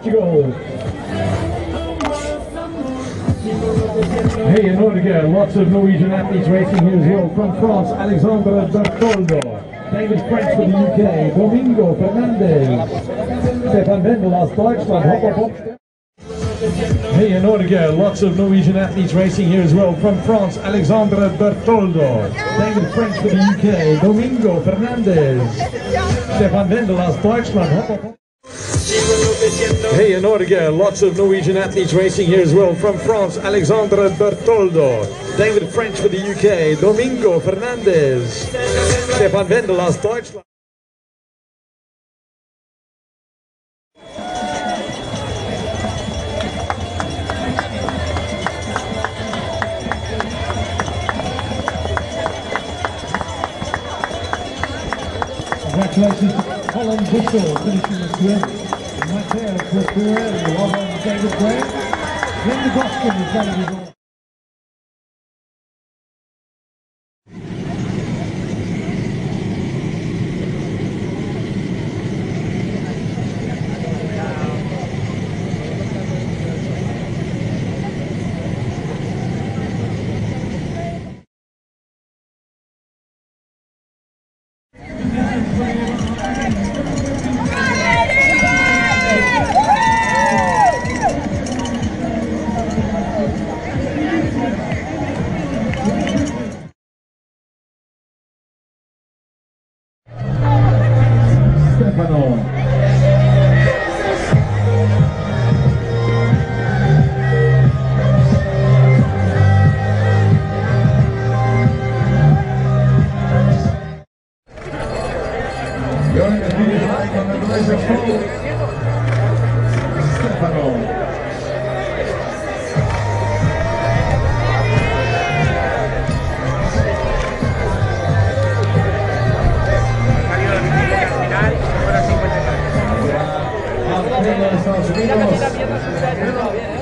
Portugal. Hey, in Norge, lots of Norwegian athletes racing here as well. From France, Alexandre Bertoldo. David French for the UK. Domingo Fernandez. Stefan Wendelas, Deutschland. Hop, hop, hop. Hey, in Norge, lots of Norwegian athletes racing here as well. From France, Alexandre Bertoldo. David French for the UK. Domingo Fernandez. Stefan Wendelas, Deutschland. Hop, hop, hop. Hey, in Norge, lots of Norwegian athletes racing here as well. From France, Alexandre Bertoldo. David French for the UK. Domingo Fernandez. Stefan Wendelas, Deutschland. Congratulations to Colin Bushell finishing the swim. Matteo Crispuelli, well done David Gray. Linda Goskin is going to be on. Stefano. Going to be like on the laser pole. Stefano. Estados Unidos.